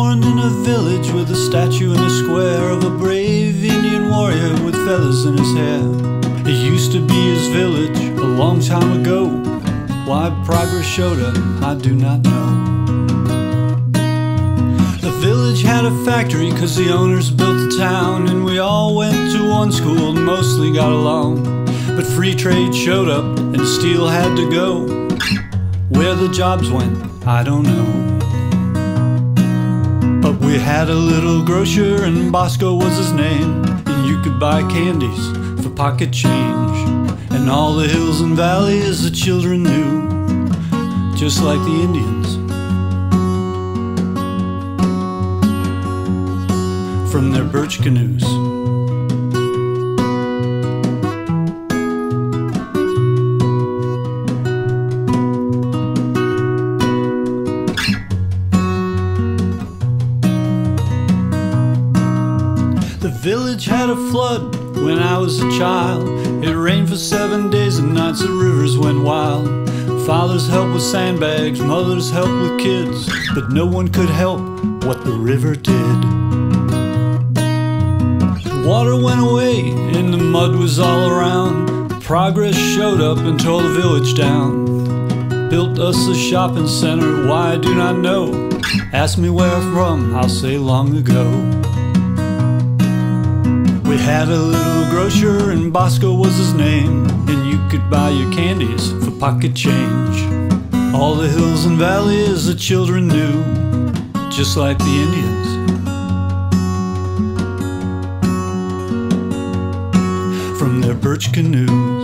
born in a village with a statue in a square of a brave Indian warrior with feathers in his hair. It used to be his village a long time ago. Why progress showed up, I do not know. The village had a factory cause the owners built the town, and we all went to one school and mostly got along. But free trade showed up and steel had to go. Where the jobs went, I don't know. But we had a little grocer and Bosco was his name, and you could buy candies for pocket change. And all the hills and valleys the children knew, just like the Indians, from their birch canoes. The village had a flood when I was a child. It rained for 7 days and nights, the rivers went wild. Fathers helped with sandbags, mothers helped with kids, but no one could help what the river did. The water went away and the mud was all around. Progress showed up and tore the village down. Built us a shopping center, why I do not know. Ask me where from, I'll say long ago. We had a little grocer and Bosco was his name, and you could buy your candies for pocket change. All the hills and valleys the children knew, just like the Indians, from their birch canoe.